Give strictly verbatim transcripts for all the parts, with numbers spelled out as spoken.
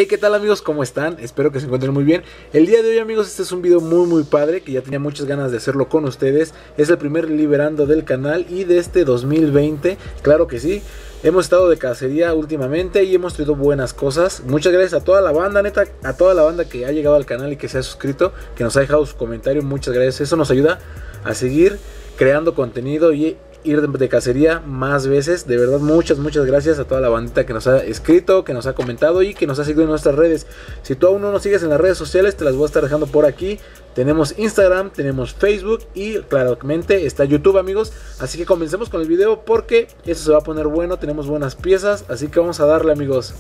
Hey, ¿qué tal amigos? ¿Cómo están? Espero que se encuentren muy bien. El día de hoy amigos, este es un video muy muy padre, que ya tenía muchas ganas de hacerlo con ustedes. Es el primer liberando del canal y de este dos mil veinte, claro que sí. Hemos estado de cacería últimamente y hemos traído buenas cosas. Muchas gracias a toda la banda, neta, a toda la banda que ha llegado al canal y que se ha suscrito, que nos ha dejado su comentario. Muchas gracias, eso nos ayuda a seguir creando contenido y ir de, de cacería más veces. De verdad, muchas muchas gracias a toda la bandita que nos ha escrito, que nos ha comentado y que nos ha seguido en nuestras redes. Si tú aún no nos sigues en las redes sociales, te las voy a estar dejando por aquí. Tenemos Instagram, tenemos Facebook y claramente está YouTube, amigos. Así que comencemos con el video porque eso se va a poner bueno. Tenemos buenas piezas, así que vamos a darle, amigos.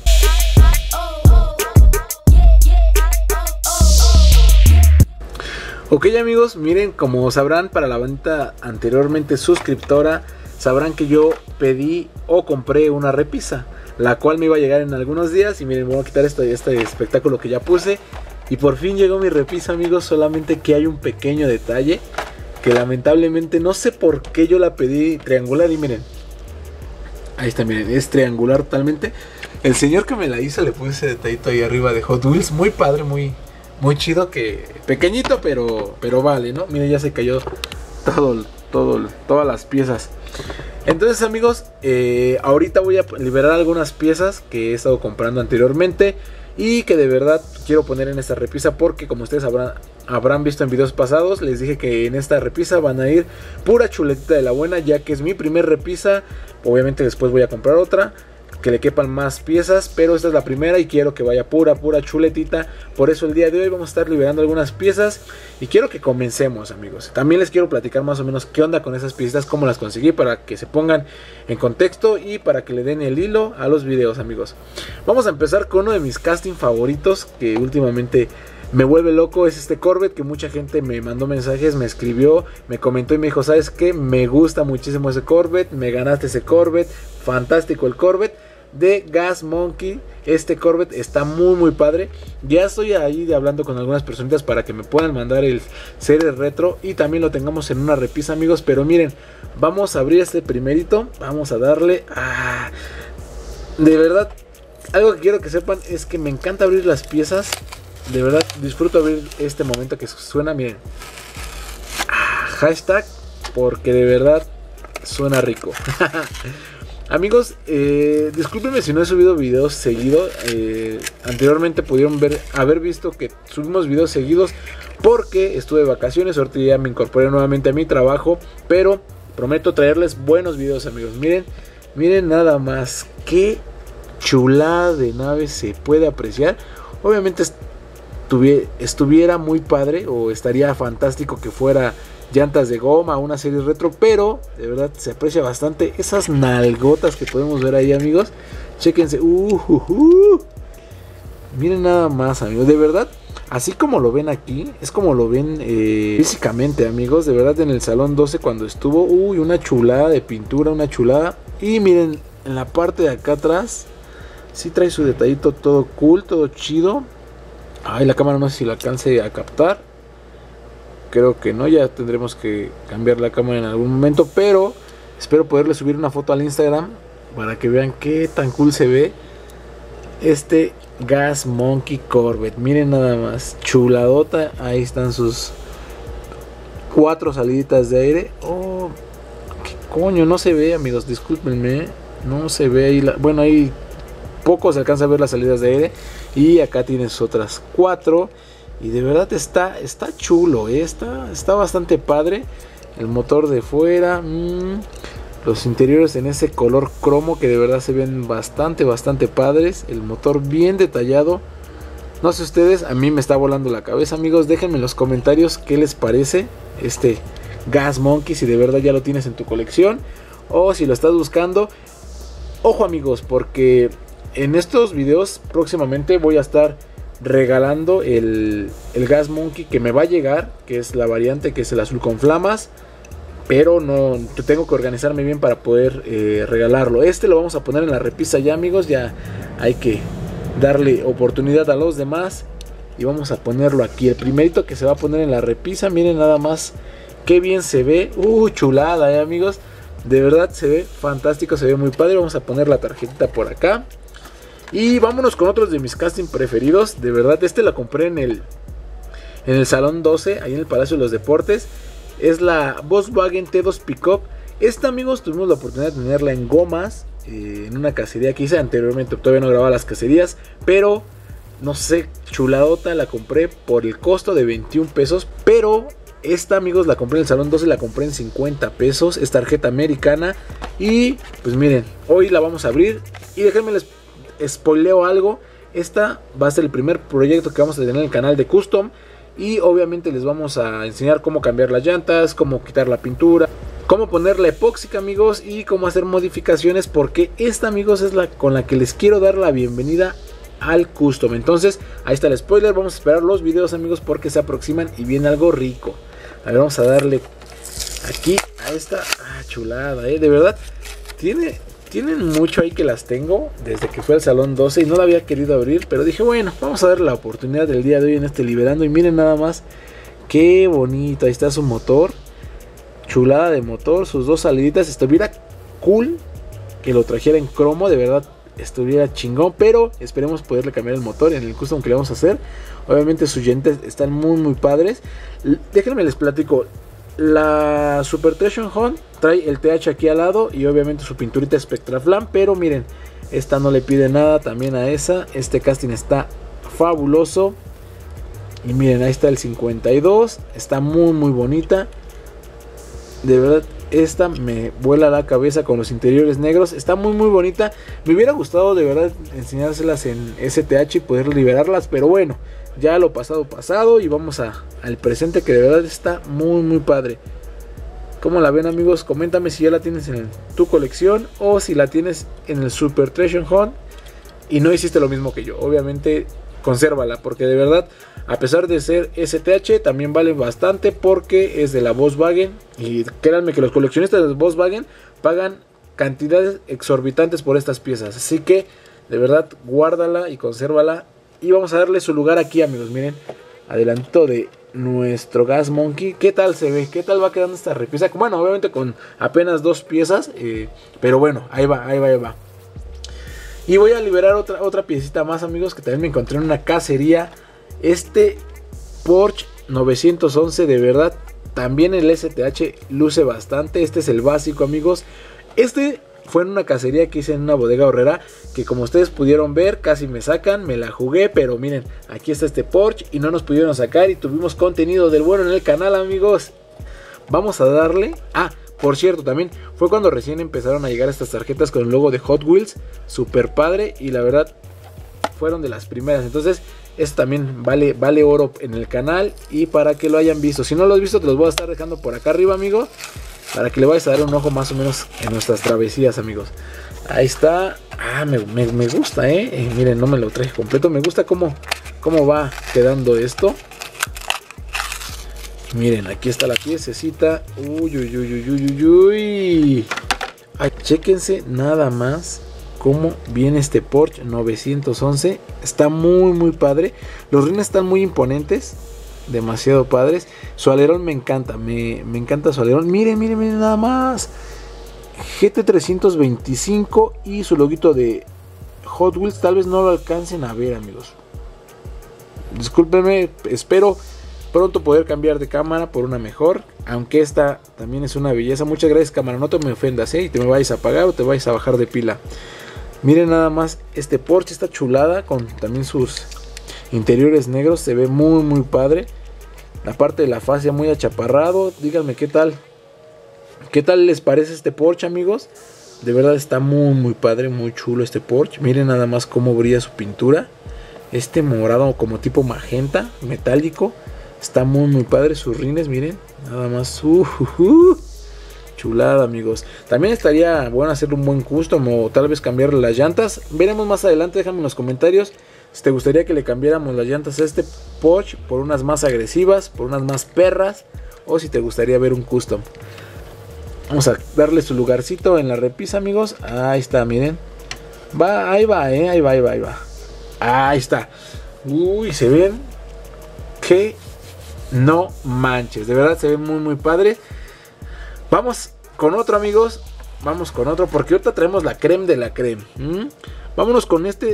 Ok amigos, miren, como sabrán, para la bandita anteriormente suscriptora, sabrán que yo pedí o compré una repisa, la cual me iba a llegar en algunos días. Y miren, voy a quitar este, este espectáculo que ya puse. Y por fin llegó mi repisa, amigos, solamente que hay un pequeño detalle, que lamentablemente no sé por qué yo la pedí triangular. Y miren, ahí está, miren, es triangular totalmente. El señor que me la hizo le puse ese detallito ahí arriba de Hot Wheels, muy padre, muy... muy chido, que pequeñito, pero pero vale, ¿no? Miren, ya se cayó todo, todo, todas las piezas. Entonces amigos, eh, ahorita voy a liberar algunas piezas que he estado comprando anteriormente y que de verdad quiero poner en esta repisa, porque como ustedes habrán, habrán visto en videos pasados, les dije que en esta repisa van a ir pura chuletita de la buena, ya que es mi primer repisa. Obviamente después voy a comprar otra que le quepan más piezas, pero esta es la primera y quiero que vaya pura, pura chuletita. Por eso el día de hoy vamos a estar liberando algunas piezas y quiero que comencemos, amigos. También les quiero platicar más o menos qué onda con esas piezas, cómo las conseguí, para que se pongan en contexto y para que le den el hilo a los videos, amigos. Vamos a empezar con uno de mis casting favoritos, que últimamente me vuelve loco. Es este Corvette, que mucha gente me mandó mensajes, me escribió, me comentó y me dijo: ¿sabes qué? Me gusta muchísimo ese Corvette, me ganaste ese Corvette, fantástico el Corvette de Gas Monkey. Este Corvette está muy muy padre. Ya estoy ahí hablando con algunas personitas para que me puedan mandar el serie retro y también lo tengamos en una repisa, amigos. Pero miren, vamos a abrir este primerito, vamos a darle. Ah, de verdad, algo que quiero que sepan es que me encanta abrir las piezas. De verdad disfruto abrir este momento que suena, miren, ah, hashtag, porque de verdad suena rico. Amigos, eh, discúlpenme si no he subido videos seguidos. eh, Anteriormente pudieron ver, haber visto que subimos videos seguidos porque estuve de vacaciones. Ahorita ya me incorporé nuevamente a mi trabajo, pero prometo traerles buenos videos, amigos. Miren, miren nada más qué chulada de nave se puede apreciar. Obviamente estuviera muy padre, o estaría fantástico que fuera llantas de goma, una serie retro, pero de verdad se aprecia bastante esas nalgotas que podemos ver ahí, amigos. Chéquense, uh, uh, uh. Miren nada más, amigos, de verdad, así como lo ven aquí, es como lo ven eh, físicamente, amigos. De verdad, en el salón doce cuando estuvo, uy, una chulada de pintura, una chulada. Y miren, en la parte de acá atrás, sí trae su detallito todo cool, todo chido. Ay, la cámara no sé si la alcance a captar. Creo que no, ya tendremos que cambiar la cámara en algún momento, pero espero poderle subir una foto al Instagram para que vean qué tan cool se ve este Gas Monkey Corvette. Miren nada más, chuladota. Ahí están sus cuatro saliditas de aire. Oh, qué coño, no se ve, amigos, discúlpenme, no se ve ahí la... bueno, ahí poco se alcanza a ver las salidas de aire. Y acá tienes otras cuatro. Y de verdad está, está chulo, ¿eh? está, está bastante padre. El motor de fuera, mmm, los interiores en ese color cromo que de verdad se ven bastante, bastante padres. El motor bien detallado. No sé ustedes, a mí me está volando la cabeza, amigos. Déjenme en los comentarios qué les parece este Gas Monkey, si de verdad ya lo tienes en tu colección o si lo estás buscando. Ojo, amigos, porque en estos videos próximamente voy a estar regalando el, el Gas Monkey que me va a llegar, que es la variante, que es el azul con flamas, pero no tengo que organizarme bien para poder eh, regalarlo. Este lo vamos a poner en la repisa ya, amigos. Ya hay que darle oportunidad a los demás y vamos a ponerlo aquí. El primerito que se va a poner en la repisa, miren nada más qué bien se ve. Uh, chulada, eh, amigos. De verdad se ve fantástico, se ve muy padre. Vamos a poner la tarjetita por acá. Y vámonos con otros de mis casting preferidos. De verdad, este la compré en el, en el Salón doce, ahí en el Palacio de los Deportes. Es la Volkswagen T dos Pickup. Esta, amigos, tuvimos la oportunidad de tenerla en gomas, eh, en una cacería que hice anteriormente. Todavía no grababa las cacerías, pero no sé, chuladota. La compré por el costo de veintiún pesos. Pero esta, amigos, la compré en el Salón doce, la compré en cincuenta pesos. Es tarjeta americana. Y pues miren, hoy la vamos a abrir. Y déjenme les spoileo algo. Esta va a ser el primer proyecto que vamos a tener en el canal de Custom. Y obviamente les vamos a enseñar cómo cambiar las llantas, cómo quitar la pintura, cómo poner la epóxica, amigos, y cómo hacer modificaciones, porque esta, amigos, es la con la que les quiero dar la bienvenida al Custom. Entonces, ahí está el spoiler. Vamos a esperar los videos, amigos, porque se aproximan y viene algo rico. A ver, vamos a darle aquí a esta ah, chulada, ¿eh? De verdad, tiene... Tienen mucho ahí que las tengo desde que fue al Salón doce y no la había querido abrir, pero dije, bueno, vamos a dar la oportunidad del día de hoy en este Liberando. Y miren nada más, qué bonito, ahí está su motor, chulada de motor, sus dos saliditas. Estuviera cool que lo trajera en cromo, de verdad estuviera chingón, pero esperemos poderle cambiar el motor en el custom que le vamos a hacer. Obviamente sus llantas están muy muy padres. Déjenme les platico. La Super Traction Hunt trae el T H aquí al lado y obviamente su pinturita Spectra Flam, pero miren, esta no le pide nada también a esa. Este casting está fabuloso. Y miren, ahí está el cincuenta y dos, está muy muy bonita. De verdad, esta me vuela la cabeza con los interiores negros, está muy muy bonita. Me hubiera gustado de verdad enseñárselas en S T H y poder liberarlas, pero bueno, ya lo pasado pasado y vamos a, al presente, que de verdad está muy muy padre. ¿Cómo la ven, amigos? Coméntame si ya la tienes en tu colección o si la tienes en el Super Traction Hunt y no hiciste lo mismo que yo. Obviamente consérvala, porque de verdad, a pesar de ser S T H, también vale bastante porque es de la Volkswagen. Y créanme que los coleccionistas de Volkswagen pagan cantidades exorbitantes por estas piezas. Así que de verdad, guárdala y consérvala. Y vamos a darle su lugar aquí, amigos. Miren, adelantito de nuestro Gas Monkey. ¿Qué tal se ve? ¿Qué tal va quedando esta repisa? Bueno, obviamente con apenas dos piezas, eh, pero bueno, ahí va, ahí va, ahí va. Y voy a liberar otra, otra piecita más, amigos, que también me encontré en una cacería. Este Porsche novecientos once, de verdad, también el S T H luce bastante. Este es el básico, amigos. Este fue en una cacería que hice en una bodega horrera, que como ustedes pudieron ver, casi me sacan, me la jugué, pero miren, aquí está este Porsche y no nos pudieron sacar y tuvimos contenido del bueno en el canal, amigos. Vamos a darle... Ah, por cierto, también fue cuando recién empezaron a llegar estas tarjetas con el logo de Hot Wheels, super padre, y la verdad fueron de las primeras. Entonces esto también vale, vale oro en el canal, y para que lo hayan visto, si no lo has visto te los voy a estar dejando por acá arriba, amigo, para que le vayas a dar un ojo más o menos en nuestras travesías, amigos. Ahí está. Ah, me, me, me gusta, ¿eh? eh miren, no me lo traje completo. Me gusta cómo, cómo va quedando esto. Miren, aquí está la piececita. Uy, uy, uy, uy, uy, uy. Ay, chéquense nada más cómo viene este Porsche novecientos once. Está muy, muy padre. Los rines están muy imponentes. Demasiado padres. Su alerón me encanta. Me, me encanta su alerón. Miren, miren, miren nada más. G T trescientos veinticinco y su loguito de Hot Wheels. Tal vez no lo alcancen a ver, amigos. Discúlpenme. Espero pronto poder cambiar de cámara por una mejor. Aunque esta también es una belleza. Muchas gracias, cámara. No te me ofendas, ¿eh? Y te me vayas a apagar o te vayas a bajar de pila. Miren nada más. Este Porsche está chulada. Con también sus interiores negros. Se ve muy muy padre. La parte de la fascia muy achaparrado. Díganme qué tal. ¿Qué tal les parece este Porsche, amigos? De verdad está muy muy padre. Muy chulo este Porsche. Miren nada más cómo brilla su pintura. Este morado como tipo magenta. Metálico. Está muy muy padre. Sus rines, miren. Nada más. Uh, uh, uh. Chulada, amigos. También estaría bueno hacerle un buen custom o tal vez cambiarle las llantas. Veremos más adelante. Déjame en los comentarios si te gustaría que le cambiáramos las llantas a este Porsche por unas más agresivas, por unas más perras, o si te gustaría ver un custom. Vamos a darle su lugarcito en la repisa, amigos. Ahí está, miren. Va, ahí va, eh. Ahí va, ahí va, ahí va. Ahí está. Uy, se ven. Que no manches. De verdad se ven muy, muy padre. Vamos con otro, amigos. Vamos con otro, porque ahorita traemos la creme de la creme. ¿Mm? Vámonos con este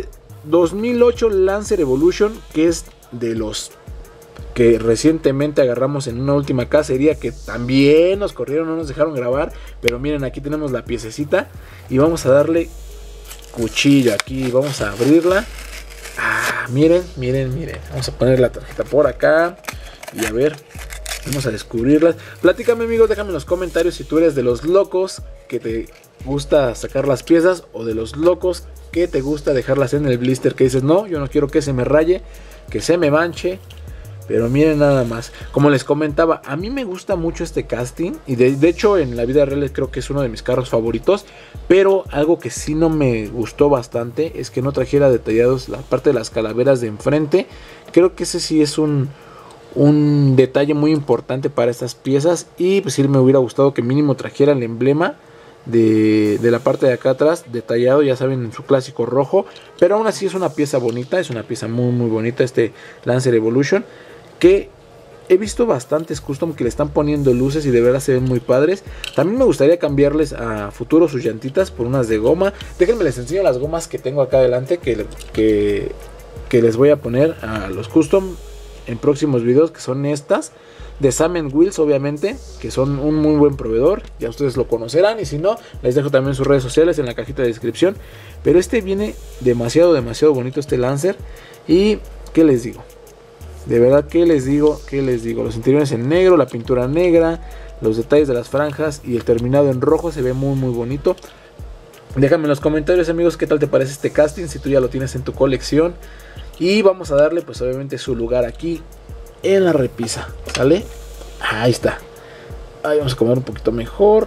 dos mil ocho Lancer Evolution, que es de los que recientemente agarramos en una última cacería, que también nos corrieron, no nos dejaron grabar. Pero miren, aquí tenemos la piececita y vamos a darle cuchillo aquí, vamos a abrirla. Ah, miren, miren, miren. Vamos a poner la tarjeta por acá y a ver, vamos a descubrirlas. Platícame, amigos, déjame en los comentarios si tú eres de los locos que te gusta sacar las piezas, o de los locos que te gusta dejarlas en el blister, que dices, no, yo no quiero que se me raye, que se me manche. Pero miren nada más, como les comentaba, a mí me gusta mucho este casting. Y de, de hecho en la vida real creo que es uno de mis carros favoritos. Pero algo que sí no me gustó bastante es que no trajera detallados la parte de las calaveras de enfrente. Creo que ese sí es un, un detalle muy importante para estas piezas. Y pues sí me hubiera gustado que mínimo trajera el emblema De, de la parte de acá atrás detallado, ya saben, en su clásico rojo. Pero aún así es una pieza bonita, es una pieza muy muy bonita este Lancer Evolution, que he visto bastantes custom que le están poniendo luces y de verdad se ven muy padres. También me gustaría cambiarles a futuro sus llantitas por unas de goma. Déjenme les enseño las gomas que tengo acá adelante, que, que, que les voy a poner a los custom en próximos videos, que son estas de Sam and Wheels, obviamente, que son un muy buen proveedor, ya ustedes lo conocerán, y si no, les dejo también sus redes sociales en la cajita de descripción. Pero este viene demasiado, demasiado bonito este Lancer. Y ¿qué les digo? De verdad, ¿qué les digo? ¿Qué les digo? Los interiores en negro, la pintura negra, los detalles de las franjas y el terminado en rojo se ve muy muy bonito. Déjame en los comentarios, amigos, qué tal te parece este casting, si tú ya lo tienes en tu colección. Y vamos a darle pues obviamente su lugar aquí en la repisa, ¿sale? Ahí está. Ahí vamos a comer un poquito mejor.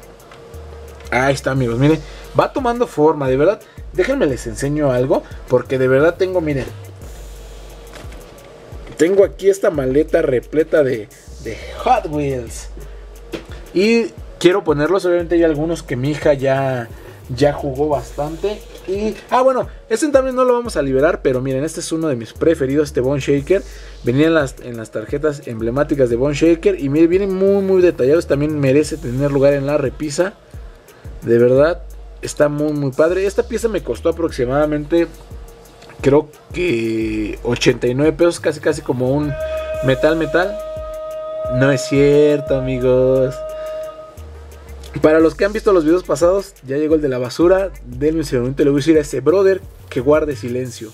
Ahí está, amigos, miren, va tomando forma, de verdad. Déjenme les enseño algo, porque de verdad tengo, miren, tengo aquí esta maleta repleta de, de Hot Wheels. Y quiero ponerlos, obviamente hay algunos que mi hija ya, ya jugó bastante. Y, ah bueno, este también no lo vamos a liberar, pero miren, este es uno de mis preferidos, este Bone Shaker. Venía en las, en las tarjetas emblemáticas de Bone Shaker. Y miren, vienen muy muy detallados, también merece tener lugar en la repisa. De verdad, está muy muy padre. Esta pieza me costó aproximadamente, creo que ochenta y nueve pesos, casi casi como un metal metal. No es cierto, amigos. Para los que han visto los videos pasados, ya llegó el de la basura. Denme un segundito, le voy a decir a ese brother que guarde silencio.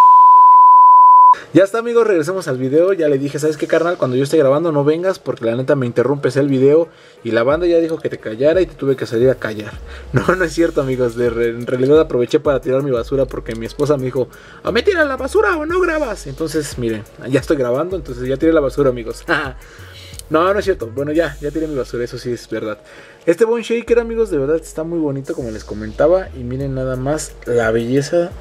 Ya está, amigos, regresemos al video. Ya le dije, ¿sabes qué, carnal? Cuando yo esté grabando no vengas, porque la neta me interrumpes el video. Y la banda ya dijo que te callara y te tuve que salir a callar. No, no es cierto, amigos. De re en realidad aproveché para tirar mi basura, porque mi esposa me dijo, ¿a me tiras la basura o no grabas? Entonces, miren, ya estoy grabando, entonces ya tiré la basura, amigos. No, no es cierto. Bueno, ya, ya tiré mi basura, eso sí es verdad. Este Bone Shaker, amigos, de verdad está muy bonito, como les comentaba. Y miren nada más la belleza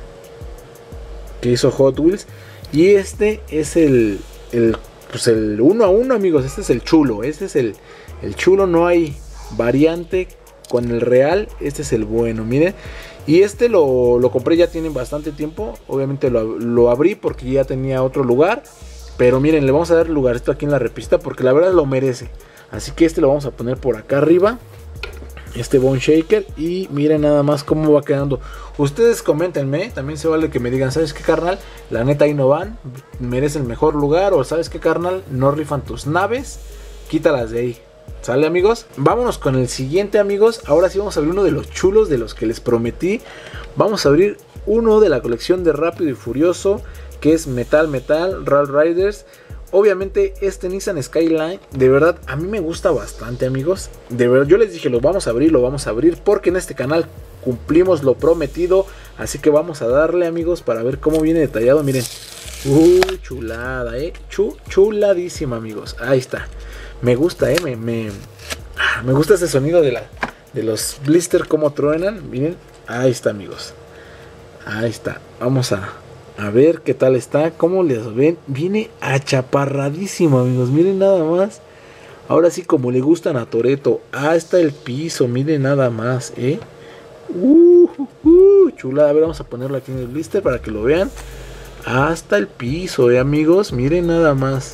que hizo Hot Wheels. Y este es el, el, pues el uno a uno, amigos. Este es el chulo, este es el, el chulo. No hay variante con el real. Este es el bueno, miren. Y este lo, lo compré ya tiene bastante tiempo. Obviamente lo, lo abrí porque ya tenía otro lugar. Pero miren, le vamos a dar lugarcito aquí en la repista, porque la verdad lo merece. Así que este lo vamos a poner por acá arriba, este Bone Shaker. Y miren nada más cómo va quedando. Ustedes coméntenme, también se vale que me digan, ¿sabes qué, carnal? La neta ahí no van, merece el mejor lugar. O ¿sabes qué, carnal? No rifan tus naves, quítalas de ahí. ¿Sale, amigos? Vámonos con el siguiente, amigos. Ahora sí vamos a abrir uno de los chulos, de los que les prometí. Vamos a abrir uno de la colección de Rápido y Furioso, que es Metal Metal Rail Riders. Obviamente este Nissan Skyline, de verdad a mí me gusta bastante, amigos. De verdad, yo les dije, lo vamos a abrir, lo vamos a abrir, porque en este canal cumplimos lo prometido. Así que vamos a darle, amigos, para ver cómo viene detallado. Miren, uh, chulada, eh, Ch chuladísima, amigos. Ahí está, me gusta, eh, me, me, me gusta ese sonido de, la, de los blister, cómo truenan. Miren, ahí está, amigos. Ahí está, vamos a... A ver qué tal está, cómo les ven. Viene achaparradísimo, amigos. Miren nada más. Ahora sí, como le gustan a Toretto. Hasta el piso, miren nada más, ¿eh? Uh, uh, uh, chulada. A ver, vamos a ponerlo aquí en el blister para que lo vean. Hasta el piso, ¿eh, amigos? Miren nada más.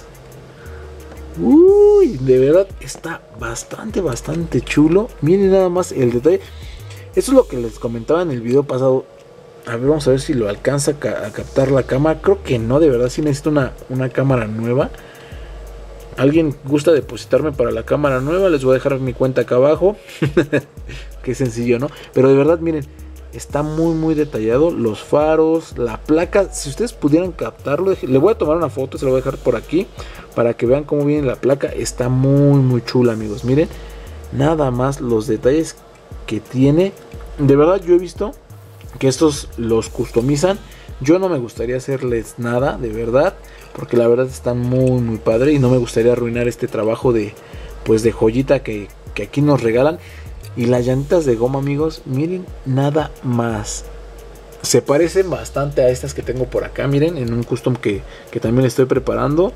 Uy, de verdad está bastante, bastante chulo. Miren nada más el detalle. Eso es lo que les comentaba en el video pasado. A ver, vamos a ver si lo alcanza a, ca a captar la cámara. Creo que no, de verdad sí necesito una, una cámara nueva. ¿Alguien gusta depositarme para la cámara nueva? Les voy a dejar mi cuenta acá abajo. Qué sencillo, ¿no? Pero de verdad, miren, está muy muy detallado. Los faros, la placa. Si ustedes pudieran captarlo, le voy a tomar una foto, se lo voy a dejar por aquí para que vean cómo viene la placa. Está muy muy chula, amigos. Miren, nada más los detalles que tiene. De verdad, yo he visto que estos los customizan. Yo no me gustaría hacerles nada, de verdad, porque la verdad están muy muy padre y no me gustaría arruinar este trabajo de pues de joyita que, que aquí nos regalan. Y las llantas de goma, amigos, miren nada más. Se parecen bastante a estas que tengo por acá, miren, en un custom que, que también estoy preparando.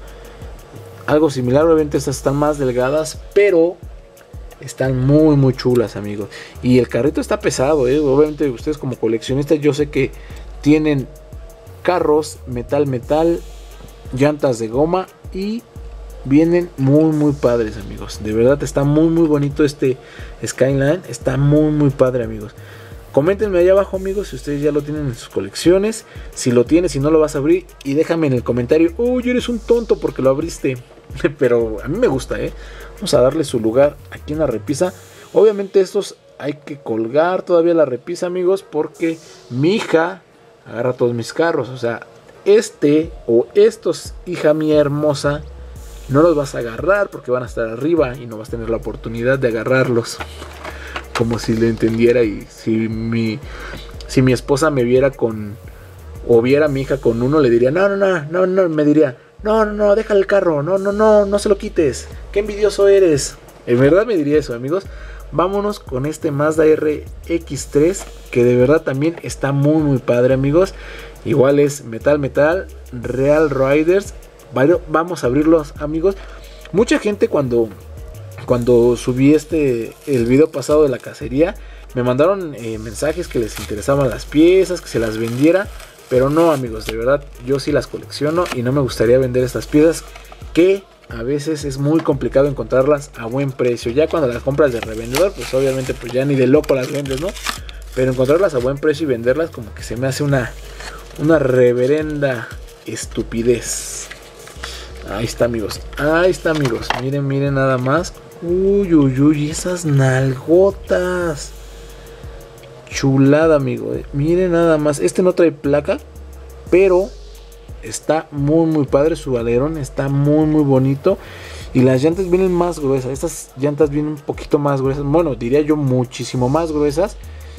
Algo similar, obviamente estas están más delgadas, pero están muy muy chulas, amigos. Y el carrito está pesado, ¿eh? Obviamente ustedes como coleccionistas yo sé que tienen carros metal metal, llantas de goma y vienen muy muy padres, amigos. De verdad está muy muy bonito este Skyline. Está muy muy padre, amigos. Coméntenme allá abajo, amigos, si ustedes ya lo tienen en sus colecciones. Si lo tienes, si no lo vas a abrir. Y déjame en el comentario: uy, eres un tonto porque lo abriste. Pero a mí me gusta, ¿eh? Vamos a darle su lugar aquí en la repisa. Obviamente estos hay que colgar todavía la repisa, amigos, porque mi hija agarra todos mis carros. O sea, este o estos, hija mía hermosa, no los vas a agarrar porque van a estar arriba y no vas a tener la oportunidad de agarrarlos. Como si le entendiera. Y si mi, si mi esposa me viera con, o viera a mi hija con uno, le diría: no, no, no, no, no, me diría: no, no, no, déjale el carro, no, no, no, no se lo quites, qué envidioso eres. En verdad me diría eso, amigos. Vámonos con este Mazda R X tres, que de verdad también está muy muy padre, amigos. Igual es metal metal, Real Riders. Vamos a abrirlos, amigos. Mucha gente cuando cuando subí este el video pasado de la cacería, me mandaron eh, mensajes que les interesaban las piezas, que se las vendiera. Pero no, amigos, de verdad yo sí las colecciono y no me gustaría vender estas piezas, que a veces es muy complicado encontrarlas a buen precio. Ya cuando las compras de revendedor, pues obviamente pues ya ni de loco las vendes, ¿no? Pero encontrarlas a buen precio y venderlas como que se me hace una, una reverenda estupidez. Ahí está, amigos. Ahí está, amigos. Miren, miren nada más. Uy, uy, uy, esas nalgotas. Chulada, amigo. Eh. Miren nada más. Este no trae placa, pero está muy, muy padre. Su alerón está muy, muy bonito. Y las llantas vienen más gruesas. Estas llantas vienen un poquito más gruesas. Bueno, diría yo muchísimo más gruesas.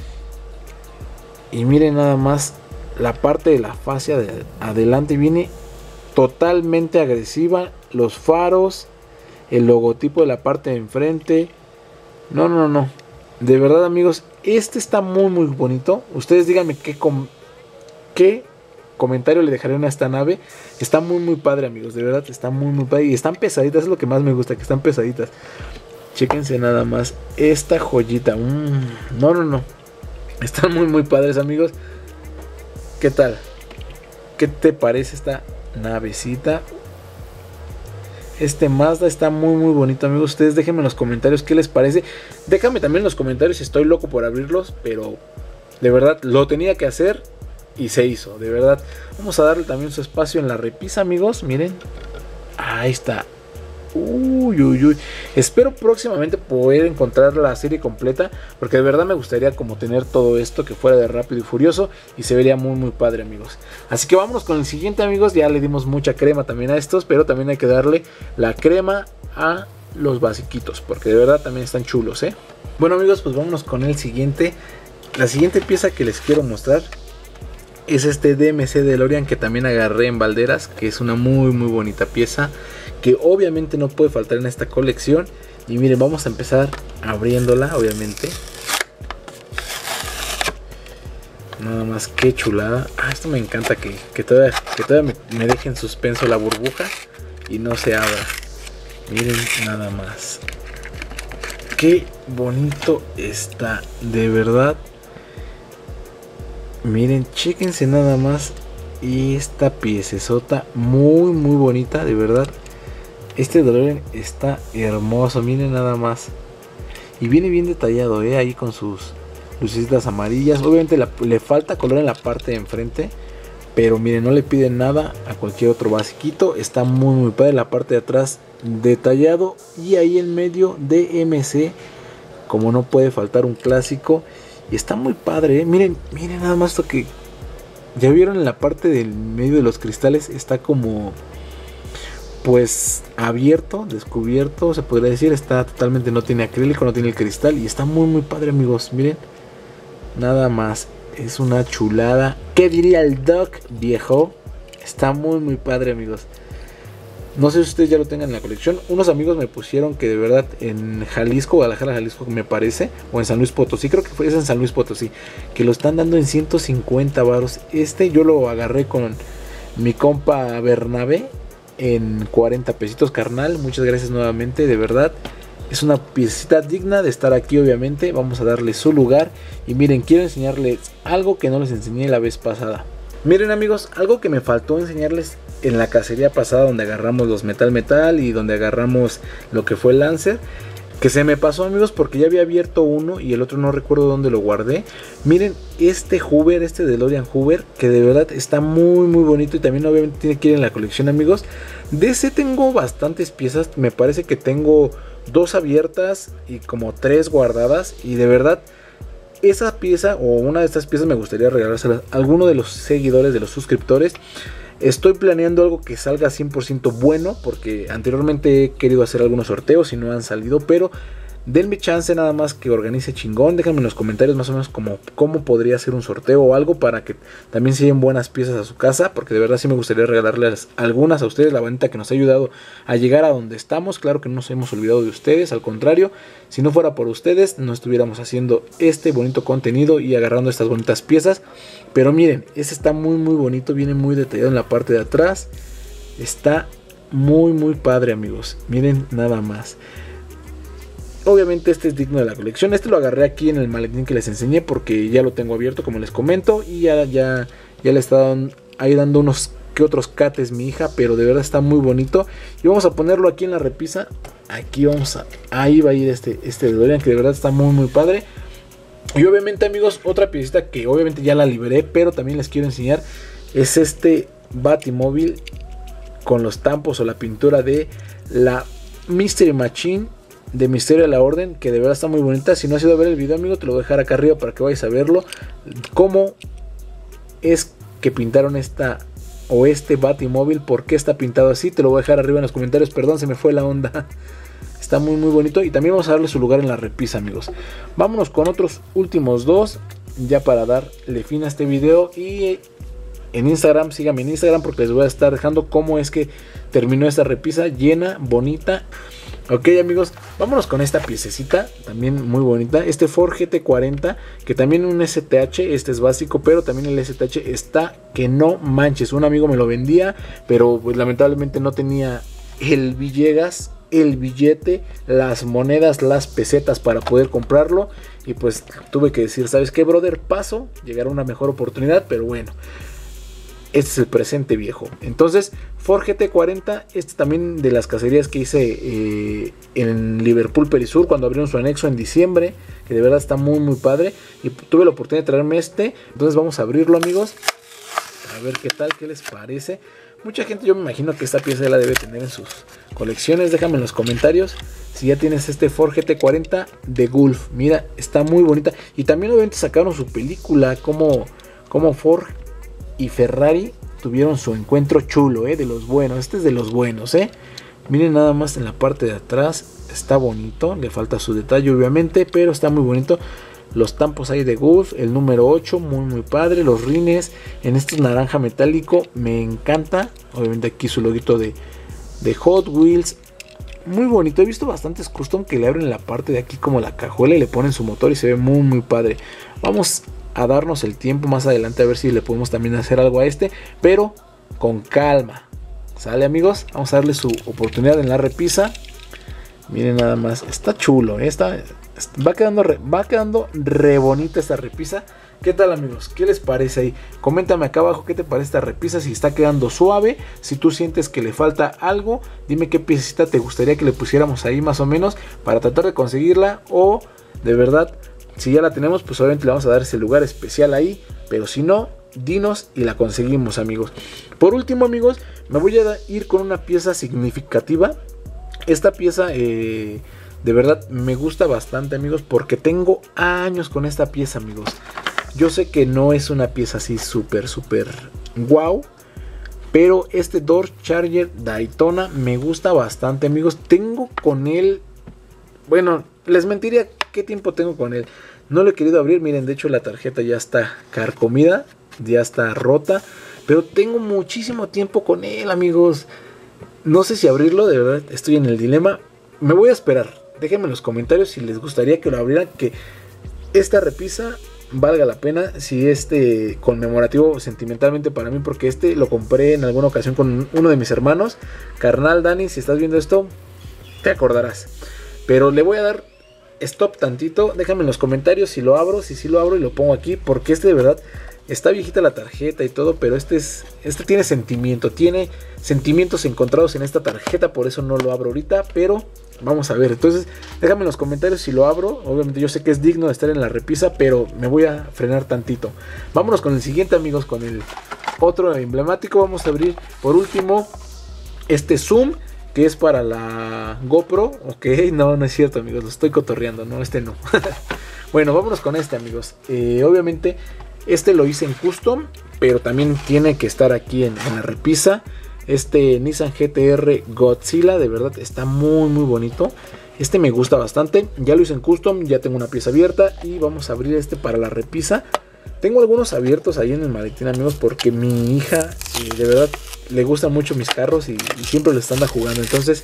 Y miren nada más. La parte de la fascia de adelante viene totalmente agresiva. Los faros, el logotipo de la parte de enfrente. No, no, no. De verdad, amigos, este está muy muy bonito. Ustedes díganme qué, com qué comentario le dejarán a esta nave. Está muy muy padre, amigos. De verdad está muy muy padre. Y están pesaditas, es lo que más me gusta, que están pesaditas. Chéquense nada más esta joyita. mm, No, no, no. Están muy muy padres, amigos. ¿Qué tal? ¿Qué te parece esta navecita? Este Mazda está muy muy bonito, amigos. Ustedes déjenme en los comentarios qué les parece. Déjame también en los comentarios si estoy loco por abrirlos. Pero de verdad lo tenía que hacer y se hizo, de verdad. Vamos a darle también su espacio en la repisa, amigos. Miren, ahí está. Uy, uy, uy. Espero próximamente poder encontrar la serie completa, porque de verdad me gustaría como tener todo esto que fuera de Rápido y Furioso, y se vería muy muy padre, amigos. Así que vámonos con el siguiente, amigos. Ya le dimos mucha crema también a estos, pero también hay que darle la crema a los basiquitos, porque de verdad también están chulos, ¿eh? Bueno, amigos, pues vámonos con el siguiente. La siguiente pieza que les quiero mostrar es este D M C DeLorean, que también agarré en Valderas, que es una muy muy bonita pieza, que obviamente no puede faltar en esta colección. Y miren, vamos a empezar abriéndola, obviamente. Nada más, qué chulada. Ah, esto me encanta, que, que todavía, que todavía me, me deje en suspenso la burbuja y no se abra. Miren nada más. Qué bonito está, de verdad. Miren, chéquense nada más. Y esta piecesota muy muy bonita, de verdad. Este DeLorean está hermoso, miren nada más. Y viene bien detallado, ¿eh? Ahí con sus lucecitas amarillas. Obviamente la, le falta color en la parte de enfrente, pero miren, no le piden nada a cualquier otro basiquito. Está muy muy padre. La parte de atrás detallado, y ahí en medio D M C, como no puede faltar un clásico. Y está muy padre, ¿eh? Miren, miren nada más esto que... Ya vieron en la parte del medio de los cristales, está como... pues abierto, descubierto, se podría decir. Está totalmente, no tiene acrílico, no tiene el cristal. Y está muy muy padre, amigos. Miren, nada más. Es una chulada. ¿Qué diría el Doc, viejo? Está muy muy padre, amigos. No sé si ustedes ya lo tengan en la colección. Unos amigos me pusieron que de verdad en Jalisco, Guadalajara, Jalisco me parece, o en San Luis Potosí, creo que fue en San Luis Potosí, que lo están dando en ciento cincuenta varos. Este yo lo agarré con mi compa Bernabé en cuarenta pesitos, carnal. Muchas gracias nuevamente, de verdad. Es una piecita digna de estar aquí, obviamente. Vamos a darle su lugar. Y miren, quiero enseñarles algo que no les enseñé la vez pasada. Miren, amigos, algo que me faltó enseñarles en la cacería pasada, donde agarramos los Metal Metal y donde agarramos lo que fue el Lancer, que se me pasó, amigos, porque ya había abierto uno y el otro no recuerdo dónde lo guardé. Miren este Hoover, este DeLorean Hoover, que de verdad está muy muy bonito y también obviamente tiene que ir en la colección, amigos. De ese tengo bastantes piezas, me parece que tengo dos abiertas y como tres guardadas, y de verdad esa pieza o una de estas piezas me gustaría regalársela a alguno de los seguidores, de los suscriptores. Estoy planeando algo que salga cien por ciento bueno, porque anteriormente he querido hacer algunos sorteos y no han salido, pero denme chance nada más que organice chingón. Déjenme en los comentarios más o menos como cómo podría ser un sorteo o algo, para que también se lleven buenas piezas a su casa, porque de verdad sí me gustaría regalarles algunas a ustedes, la bandita que nos ha ayudado a llegar a donde estamos. Claro que no nos hemos olvidado de ustedes, al contrario, si no fuera por ustedes no estuviéramos haciendo este bonito contenido y agarrando estas bonitas piezas. Pero miren, ese está muy muy bonito, viene muy detallado en la parte de atrás, está muy muy padre, amigos. Miren nada más. Obviamente este es digno de la colección. Este lo agarré aquí en el maletín que les enseñé, porque ya lo tengo abierto, como les comento, y ya, ya, ya le está ahí dando unos que otros cates mi hija, pero de verdad está muy bonito. Y vamos a ponerlo aquí en la repisa. Aquí vamos a... ahí va a ir este, este DeLorean, que de verdad está muy muy padre. Y obviamente, amigos, otra piecita que obviamente ya la liberé, pero también les quiero enseñar, es este Batimóvil con los tampos o la pintura de la Mystery Machine de Misterio de la Orden, que de verdad está muy bonita. Si no has ido a ver el video, amigo, te lo voy a dejar acá arriba para que vayas a verlo. Cómo es que pintaron esta o este Batimóvil, por qué está pintado así, te lo voy a dejar arriba en los comentarios. Perdón, se me fue la onda. Está muy muy bonito, y también vamos a darle su lugar en la repisa, amigos. Vámonos con otros últimos dos, ya para darle fin a este video. Y en Instagram, síganme en Instagram, porque les voy a estar dejando cómo es que terminó esta repisa llena, bonita. Ok, amigos, vámonos con esta piececita, también muy bonita. Este Ford G T cuarenta, que también un S T H, este es básico, pero también el S T H está que no manches. Un amigo me lo vendía, pero pues lamentablemente no tenía el Villegas, el billete, las monedas, las pesetas para poder comprarlo, y pues tuve que decir, ¿sabes qué, brother? Paso, llegará una mejor oportunidad, pero bueno, este es el presente, viejo. Entonces, Ford G T cuarenta, este también de las cacerías que hice eh, en Liverpool Perisur, cuando abrieron su anexo en diciembre, que de verdad está muy muy padre, y tuve la oportunidad de traerme este. Entonces vamos a abrirlo, amigos, a ver qué tal, qué les parece. Mucha gente, yo me imagino que esta pieza ya la debe tener en sus colecciones. Déjame en los comentarios si ya tienes este Ford G T cuarenta de Gulf. Mira, está muy bonita. Y también obviamente sacaron su película, como, como Ford y Ferrari tuvieron su encuentro chulo, ¿eh? De los buenos. Este es de los buenos, ¿eh? Miren nada más en la parte de atrás. Está bonito. Le falta su detalle, obviamente, pero está muy bonito. Los tampos ahí de Gulf, el número ocho, muy muy padre. Los rines en este naranja metálico, me encanta. Obviamente aquí su loguito de, de Hot Wheels, muy bonito. He visto bastantes custom que le abren la parte de aquí como la cajuela y le ponen su motor y se ve muy muy padre. Vamos a darnos el tiempo más adelante a ver si le podemos también hacer algo a este, pero con calma. ¿Sale, amigos? Vamos a darle su oportunidad en la repisa. Miren nada más, está chulo, ¿eh? Está... Va quedando, re, va quedando re bonita esta repisa. ¿Qué tal, amigos? ¿Qué les parece ahí? Coméntame acá abajo qué te parece esta repisa, si está quedando suave, si tú sientes que le falta algo. Dime qué piecita te gustaría que le pusiéramos ahí más o menos para tratar de conseguirla, o de verdad Si ya la tenemos, pues obviamente le vamos a dar ese lugar especial ahí, pero si no, dinos y la conseguimos, amigos. Por último, amigos, me voy a ir con una pieza significativa. Esta pieza eh, de verdad me gusta bastante, amigos, porque tengo años con esta pieza, amigos. Yo sé que no es una pieza así súper, súper wow, pero este Dodge Charger Daytona me gusta bastante, amigos. Tengo con él, bueno, les mentiría qué tiempo tengo con él. No lo he querido abrir, miren, de hecho la tarjeta ya está carcomida, ya está rota, pero tengo muchísimo tiempo con él, amigos. No sé si abrirlo, de verdad estoy en el dilema. Me voy a esperar. Déjenme en los comentarios si les gustaría que lo abrieran, que esta repisa valga la pena, si este conmemorativo sentimentalmente para mí, porque este lo compré en alguna ocasión con uno de mis hermanos. Carnal Dani, si estás viendo esto, te acordarás. Pero le voy a dar stop tantito. Déjame en los comentarios si lo abro, si sí lo abro y lo pongo aquí, porque este de verdad está viejita la tarjeta y todo, pero este es este tiene sentimiento, tiene sentimientos encontrados en esta tarjeta, por eso no lo abro ahorita, pero vamos a ver. Entonces déjame en los comentarios si lo abro. Obviamente yo sé que es digno de estar en la repisa, pero me voy a frenar tantito. Vámonos con el siguiente, amigos, con el otro emblemático. Vamos a abrir por último este zoom, que es para la GoPro. Ok, no, no es cierto, amigos, lo estoy cotorreando, no, este no. Bueno, vámonos con este, amigos. eh, Obviamente este lo hice en custom, pero también tiene que estar aquí en, en la repisa. Este Nissan G T R Godzilla, de verdad está muy muy bonito. Este me gusta bastante. Ya lo hice en custom, ya tengo una pieza abierta y vamos a abrir este para la repisa. Tengo algunos abiertos ahí en el maletín, amigos, porque mi hija eh, de verdad le gustan mucho mis carros y, y siempre les anda jugando. Entonces,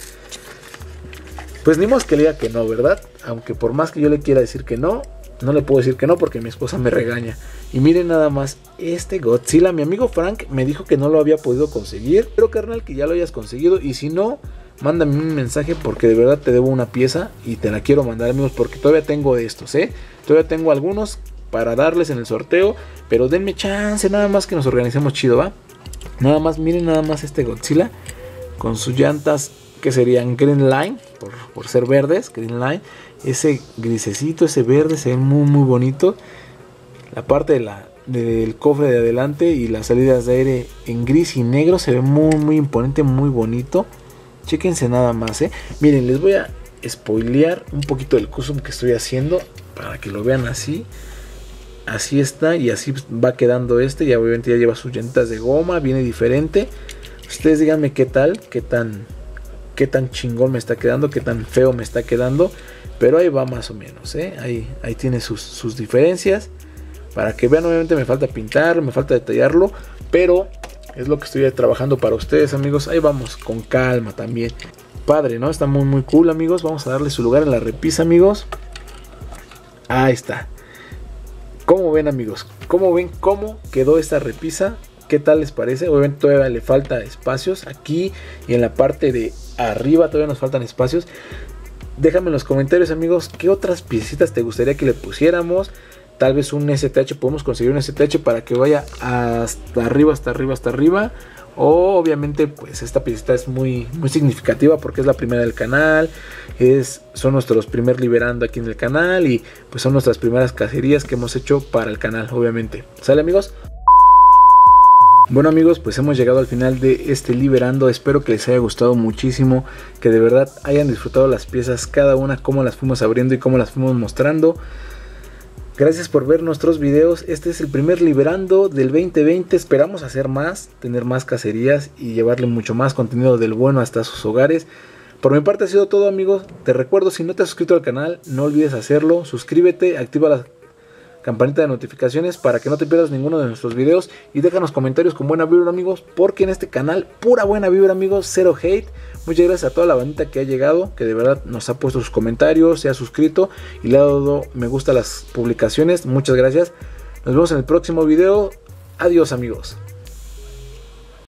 pues ni más que le diga que no, ¿verdad? Aunque por más que yo le quiera decir que no, no le puedo decir que no porque mi esposa me regaña. Y miren nada más este Godzilla. Mi amigo Frank me dijo que no lo había podido conseguir, pero carnal, que ya lo hayas conseguido. Y si no, mándame un mensaje porque de verdad te debo una pieza y te la quiero mandar, amigos, porque todavía tengo de estos, ¿eh? Todavía tengo algunos para darles en el sorteo, pero denme chance, nada más que nos organicemos chido, ¿va? Nada más, miren nada más este Godzilla con sus llantas que serían Green Line, por, por ser verdes, Green Line. Ese grisecito, ese verde se ve muy muy bonito. La parte de la, del cofre de adelante y las salidas de aire en gris y negro se ve muy muy imponente, muy bonito. Chéquense nada más, eh. Miren, les voy a spoilear un poquito del custom que estoy haciendo para que lo vean así. Así está y así va quedando este. Ya obviamente ya lleva sus llantas de goma, viene diferente. Ustedes díganme qué tal, qué tan, qué tan chingón me está quedando, qué tan feo me está quedando. Pero ahí va más o menos, ¿eh? Ahí, ahí tiene sus, sus diferencias. Para que vean, obviamente me falta pintar, me falta detallarlo. Pero es lo que estoy trabajando para ustedes, amigos. Ahí vamos, con calma también. Padre, ¿no? Está muy muy cool, amigos. Vamos a darle su lugar en la repisa, amigos. Ahí está. ¿Cómo ven, amigos? ¿Cómo ven cómo quedó esta repisa? ¿Qué tal les parece? Obviamente todavía le falta espacios. Aquí y en la parte de arriba todavía nos faltan espacios. Déjame en los comentarios, amigos, qué otras piecitas te gustaría que le pusiéramos. Tal vez un S T H, podemos conseguir un S T H para que vaya hasta arriba, hasta arriba, hasta arriba. O obviamente pues esta piecita es muy, muy significativa porque es la primera del canal. Es, son nuestros primer liberando aquí en el canal. Y pues son nuestras primeras cacerías que hemos hecho para el canal, obviamente. ¿Sale, amigos? Bueno, amigos, pues hemos llegado al final de este liberando. Espero que les haya gustado muchísimo, que de verdad hayan disfrutado las piezas, cada una, cómo las fuimos abriendo y cómo las fuimos mostrando. Gracias por ver nuestros videos. Este es el primer liberando del veinte veinte. Esperamos hacer más, tener más cacerías y llevarle mucho más contenido del bueno hasta sus hogares. Por mi parte ha sido todo, amigos. Te recuerdo, si no te has suscrito al canal, no olvides hacerlo. Suscríbete, activa la campanita de notificaciones para que no te pierdas ninguno de nuestros videos. Y déjanos comentarios con buena vibra, amigos, porque en este canal pura buena vibra, amigos, cero hate. Muchas gracias a toda la bandita que ha llegado, que de verdad nos ha puesto sus comentarios, se ha suscrito y le ha dado me gusta a las publicaciones. Muchas gracias. Nos vemos en el próximo video. Adiós, amigos.